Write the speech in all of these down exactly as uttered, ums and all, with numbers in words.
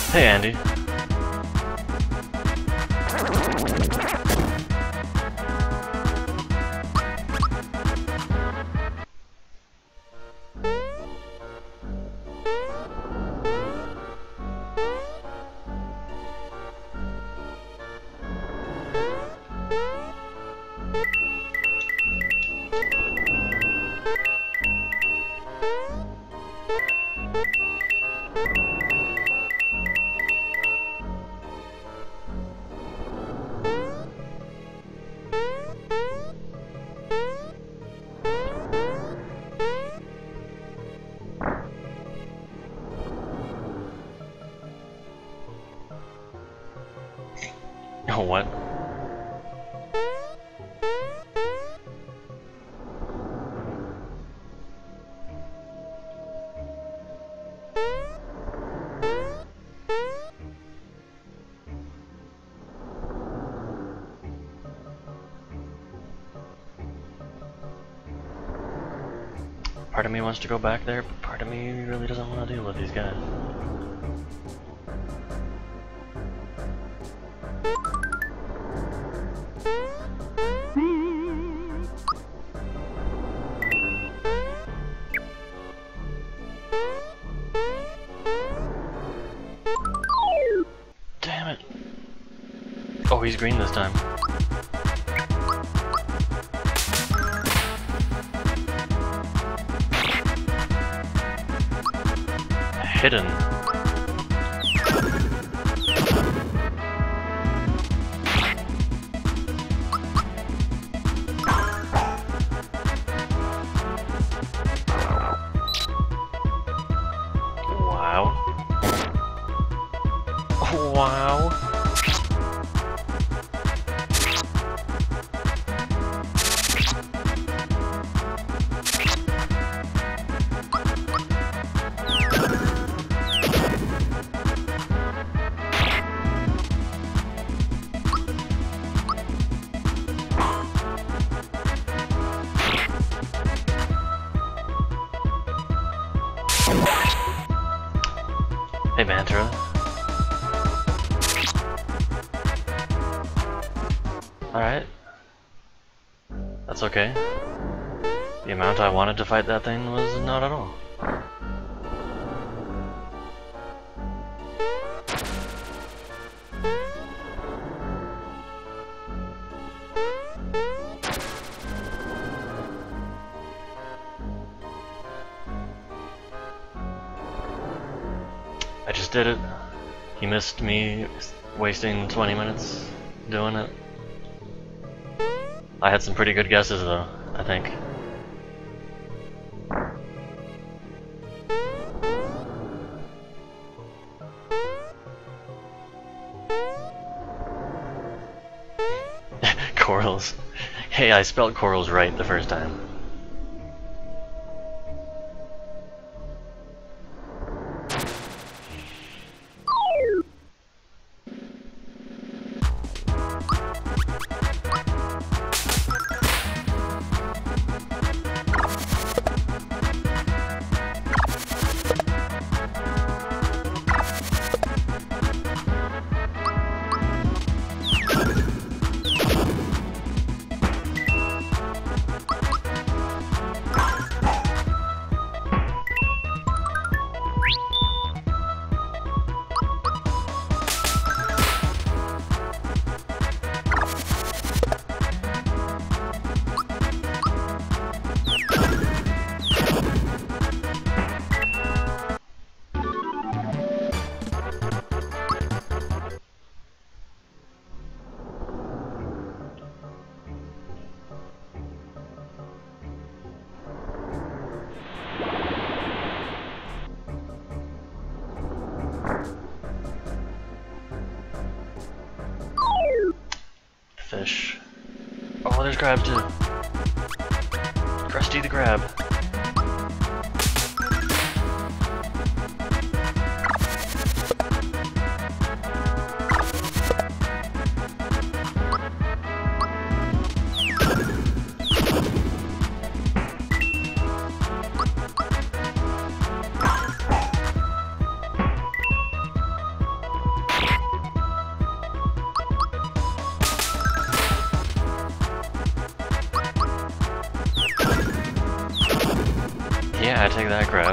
Hey, Andy. Oh, what? Part of me wants to go back there, but part of me really doesn't want to deal with these guys. Damn it. Oh, he's green this time. Hidden. Wow. Wow. Hey, Mantra. Alright. That's okay. The amount I wanted to fight that thing was not at all. I just did it. He missed me wasting twenty minutes doing it. I had some pretty good guesses though, I think. Corals. Hey, I spelled corals right the first time. Fish. Oh, there's crab too. Krusty the Crab. I take that crap.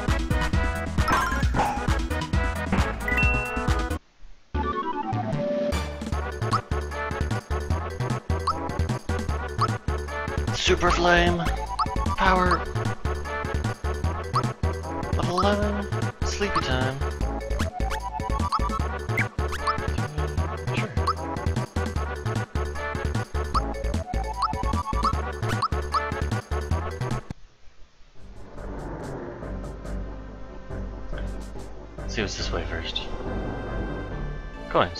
Super Flame! Power! Level eleven! Sleepy time. Sure. Let's see what's this way first. Coins.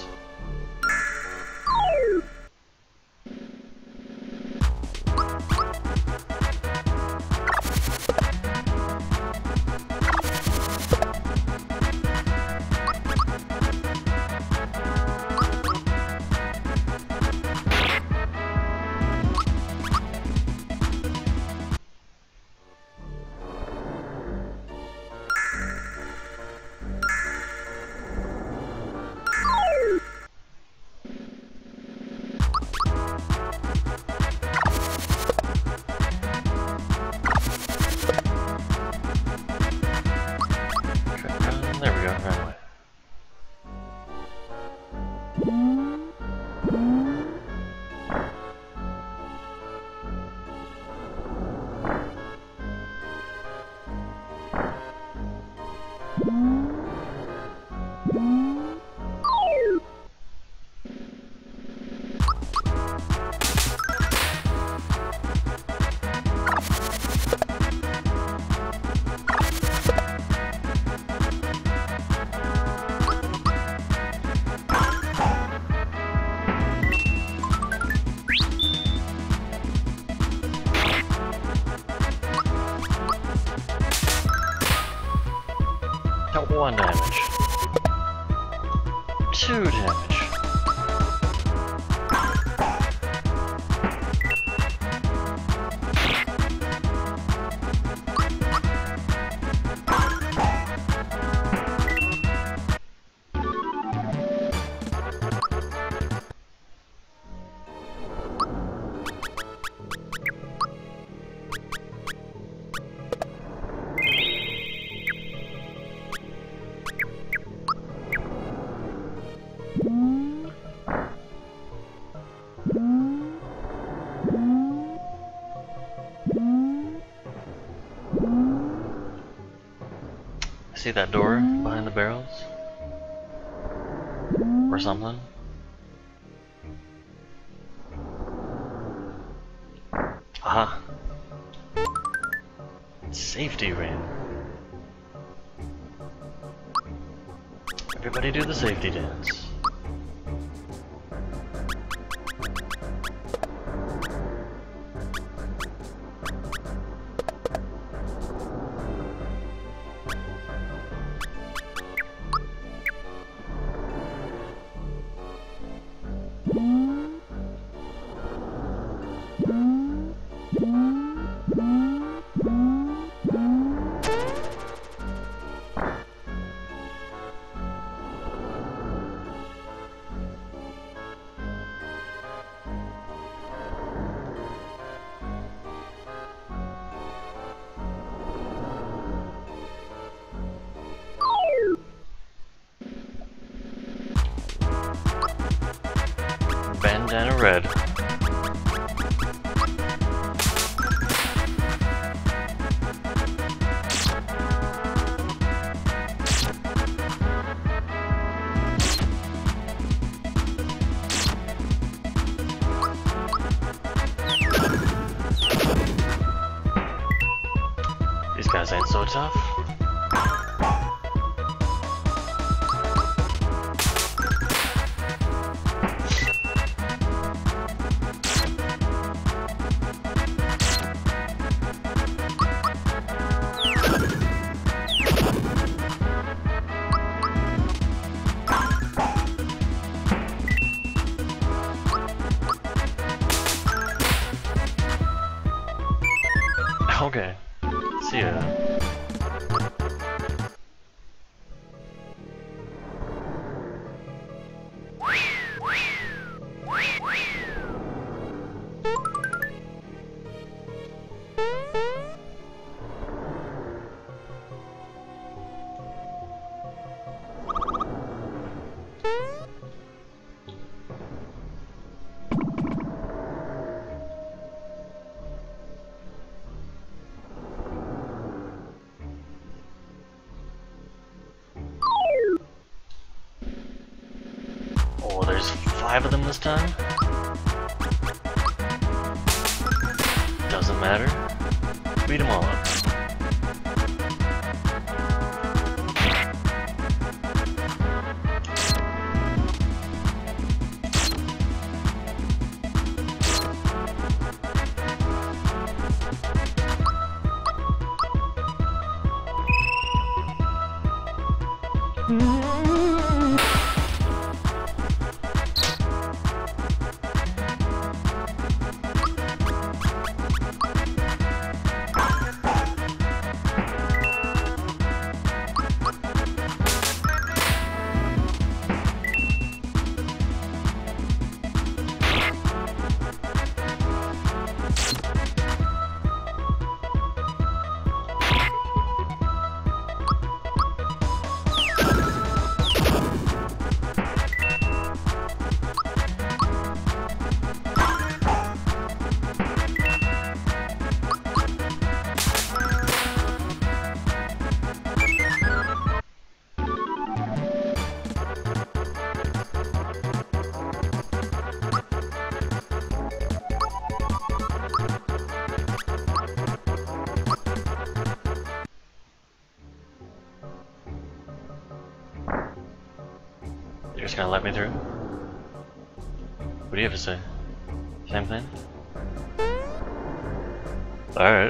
There we go, right away. One damage. Two damage. See that door behind the barrels? Or something? Aha! Safety ring. Everybody do the safety dance. Bandana red. These guys ain't so tough. Okay. See ya. five of them this time? Doesn't matter. Beat them all up. You're just gonna let me through? What do you have to say? Same thing? Alright.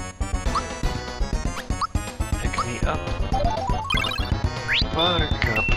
Pick me up. Buttercup.